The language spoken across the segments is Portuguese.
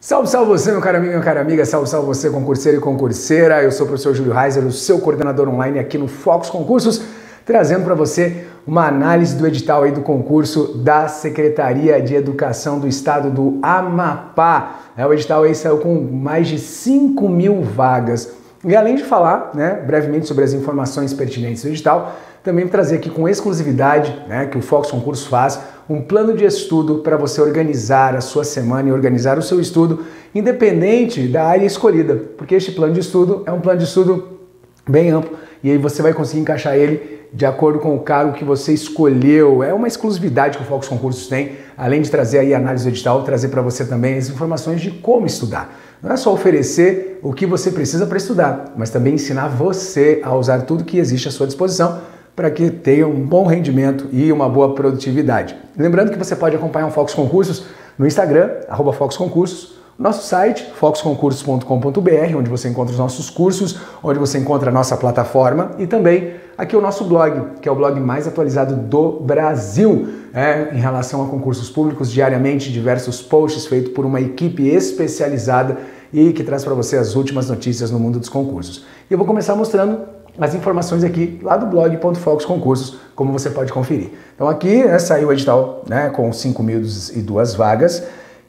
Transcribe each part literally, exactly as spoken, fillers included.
Salve, salve você, meu caro amigo e minha cara amiga, salve, salve você, concurseiro e concurseira. Eu sou o professor Júlio Reiser, o seu coordenador online aqui no Focus Concursos, trazendo para você uma análise do edital aí do concurso da Secretaria de Educação do Estado do Amapá. É, o edital aí saiu com mais de cinco mil vagas. E além de falar, né, brevemente sobre as informações pertinentes do edital, também trazer aqui com exclusividade, né, que o Focus Concursos faz, um plano de estudo para você organizar a sua semana e organizar o seu estudo, independente da área escolhida, porque este plano de estudo é um plano de estudo bem amplo e aí você vai conseguir encaixar ele de acordo com o cargo que você escolheu. É uma exclusividade que o Focus Concursos tem, além de trazer aí a análise do edital, trazer para você também as informações de como estudar. Não é só oferecer o que você precisa para estudar, mas também ensinar você a usar tudo que existe à sua disposição para que tenha um bom rendimento e uma boa produtividade. Lembrando que você pode acompanhar o Focus Concursos no Instagram, arroba Focus Concursos, nosso site, focus concursos ponto com ponto b r, onde você encontra os nossos cursos, onde você encontra a nossa plataforma e também aqui o nosso blog, que é o blog mais atualizado do Brasil, é, em relação a concursos públicos, diariamente diversos posts feitos por uma equipe especializada e que traz para você as últimas notícias no mundo dos concursos. E eu vou começar mostrando as informações aqui lá do blog ponto focus concursos, como você pode conferir. Então aqui, né, saiu o edital, né, com cinco mil e duas vagas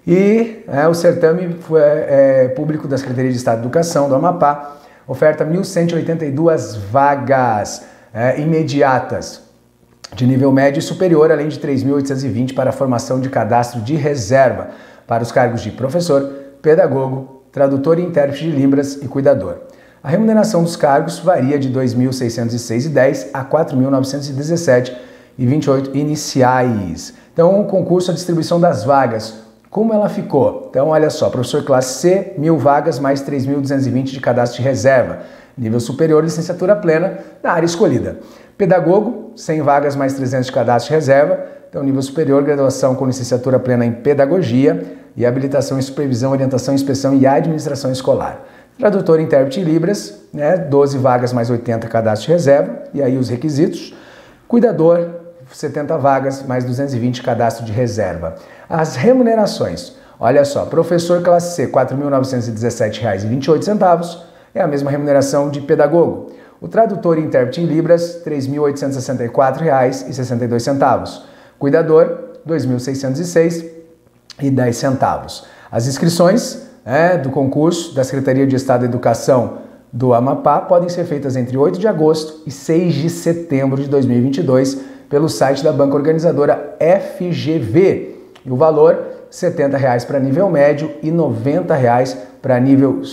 e é, o certame foi, é, público da Secretaria de Estado de Educação do Amapá oferta mil cento e oitenta e duas vagas é, imediatas de nível médio e superior, além de três mil oitocentos e vinte para a formação de cadastro de reserva para os cargos de professor, pedagogo, tradutor e intérprete de Libras e cuidador. A remuneração dos cargos varia de dois mil seiscentos e seis reais e dez centavos a quatro mil novecentos e dezessete reais e vinte e oito centavos iniciais. Então, o concurso, a distribuição das vagas, como ela ficou? Então, olha só, professor classe C, mil vagas mais três mil duzentos e vinte de cadastro de reserva. Nível superior, licenciatura plena na área escolhida. Pedagogo, cem vagas mais trezentos de cadastro de reserva. Então, nível superior, graduação com licenciatura plena em pedagogia e habilitação em supervisão, orientação, inspeção e administração escolar. Tradutor e intérprete em Libras, né, doze vagas mais oitenta cadastro de reserva, e aí os requisitos. Cuidador, setenta vagas mais duzentos e vinte cadastro de reserva. As remunerações, olha só, professor classe C, quatro mil novecentos e dezessete reais e vinte e oito centavos, é a mesma remuneração de pedagogo. O tradutor e intérprete em Libras, três mil oitocentos e sessenta e quatro reais e sessenta e dois centavos. Cuidador, dois mil seiscentos e seis reais e dez centavos. As inscrições É, do concurso da Secretaria de Estado de Educação do Amapá podem ser feitas entre oito de agosto e seis de setembro de dois mil e vinte e dois pelo site da banca organizadora F G V. E o valor, setenta reais para nível médio e noventa reais para nível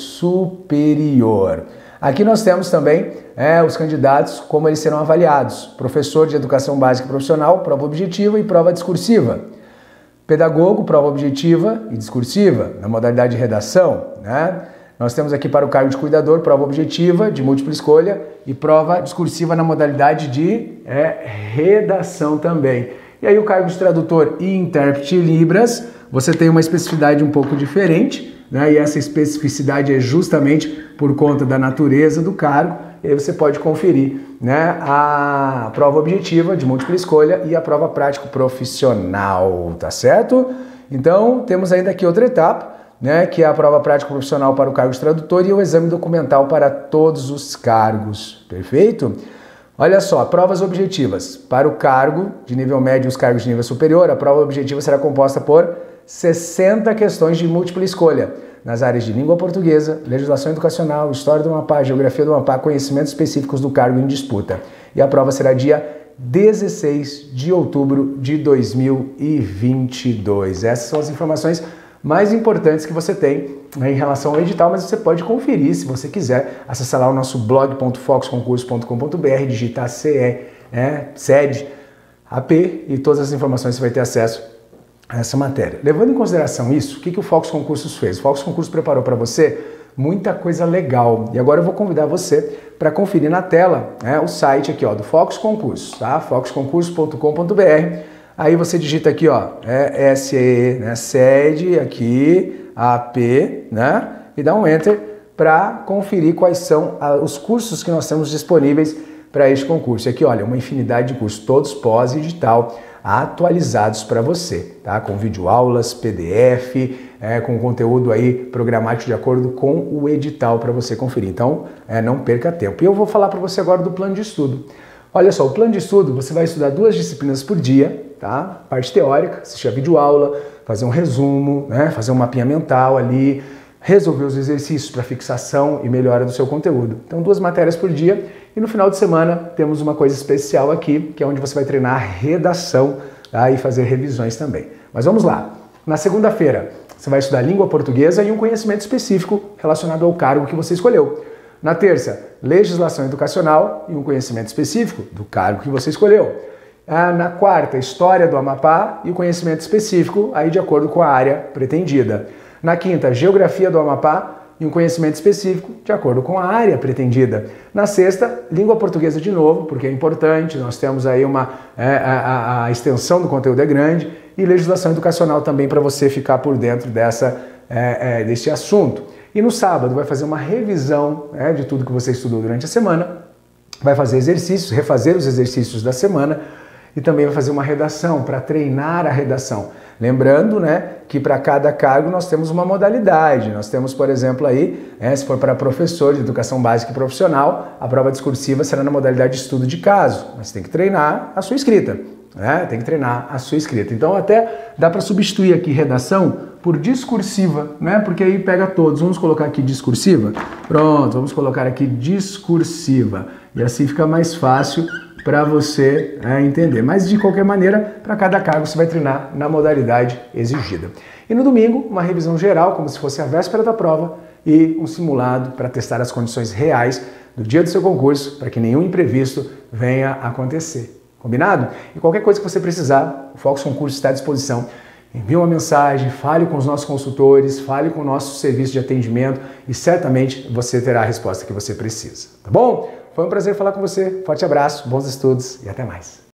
superior. Aqui nós temos também é, os candidatos, como eles serão avaliados. Professor de Educação Básica e Profissional, prova objetiva e prova discursiva. Pedagogo, prova objetiva e discursiva, na modalidade de redação, né? Nós temos aqui para o cargo de cuidador, prova objetiva de múltipla escolha e prova discursiva na modalidade de é, redação também. E aí o cargo de tradutor e intérprete Libras, você tem uma especificidade um pouco diferente, né? E essa especificidade é justamente por conta da natureza do cargo. E aí você pode conferir, né, a prova objetiva de múltipla escolha e a prova prático profissional, tá certo? Então, temos ainda aqui outra etapa, né, que é a prova prático profissional para o cargo de tradutor e o exame documental para todos os cargos, perfeito? Olha só, provas objetivas. Para o cargo de nível médio e os cargos de nível superior, a prova objetiva será composta por sessenta questões de múltipla escolha, nas áreas de língua portuguesa, legislação educacional, história do Amapá, geografia do Amapá, conhecimentos específicos do cargo em disputa. E a prova será dia dezesseis de outubro de dois mil e vinte e dois. Essas são as informações mais importantes que você tem, né, em relação ao edital, mas você pode conferir, se você quiser, acessar lá o nosso blog ponto focus concursos ponto com ponto b r, digitar C E, né, sede, A P e todas as informações você vai ter acesso essa matéria. Levando em consideração isso, o que, que o Focus Concursos fez? O Focus Concursos preparou para você muita coisa legal. E agora eu vou convidar você para conferir na tela, né, o site aqui, ó, do Focus Concursos, tá? focus concursos ponto com ponto b r. Aí você digita aqui, ó, é, S E, né, sede, aqui, A P, né? E dá um Enter para conferir quais são a, os cursos que nós temos disponíveis para este concurso. Aqui, olha, uma infinidade de cursos, todos pós e digital, atualizados para você, tá? Com videoaulas, P D F, é, com conteúdo aí programático de acordo com o edital para você conferir. Então, é, não perca tempo. E eu vou falar para você agora do plano de estudo. Olha só, o plano de estudo, você vai estudar duas disciplinas por dia, tá? Parte teórica, assistir a videoaula, fazer um resumo, né? Fazer um mapinha mental ali, resolver os exercícios para fixação e melhora do seu conteúdo. Então, duas matérias por dia e no final de semana temos uma coisa especial aqui, que é onde você vai treinar redação, tá? E fazer revisões também. Mas vamos lá. Na segunda-feira, você vai estudar língua portuguesa e um conhecimento específico relacionado ao cargo que você escolheu. Na terça, legislação educacional e um conhecimento específico do cargo que você escolheu. Na quarta, história do Amapá e o conhecimento específico aí de acordo com a área pretendida. Na quinta, geografia do Amapá e um conhecimento específico de acordo com a área pretendida. Na sexta, língua portuguesa de novo, porque é importante, nós temos aí uma é, a, a extensão do conteúdo é grande, e legislação educacional também para você ficar por dentro dessa, é, é, desse assunto. E no sábado vai fazer uma revisão, né, de tudo que você estudou durante a semana, vai fazer exercícios, refazer os exercícios da semana e também vai fazer uma redação para treinar a redação. Lembrando, né, que para cada cargo nós temos uma modalidade. Nós temos, por exemplo, aí, né, se for para professor de educação básica e profissional, a prova discursiva será na modalidade de estudo de caso, mas tem que treinar a sua escrita. Né? Tem que treinar a sua escrita. Então até dá para substituir aqui redação por discursiva, né? Porque aí pega todos. Vamos colocar aqui discursiva? Pronto, vamos colocar aqui discursiva. E assim fica mais fácil para você é, entender. Mas de qualquer maneira, para cada cargo você vai treinar na modalidade exigida. E no domingo, uma revisão geral, como se fosse a véspera da prova, e um simulado para testar as condições reais do dia do seu concurso, para que nenhum imprevisto venha a acontecer. Combinado? E qualquer coisa que você precisar, o Fox Concurso está à disposição. Envie uma mensagem, fale com os nossos consultores, fale com o nosso serviço de atendimento e certamente você terá a resposta que você precisa. Tá bom? Foi um prazer falar com você. Forte abraço, bons estudos e até mais.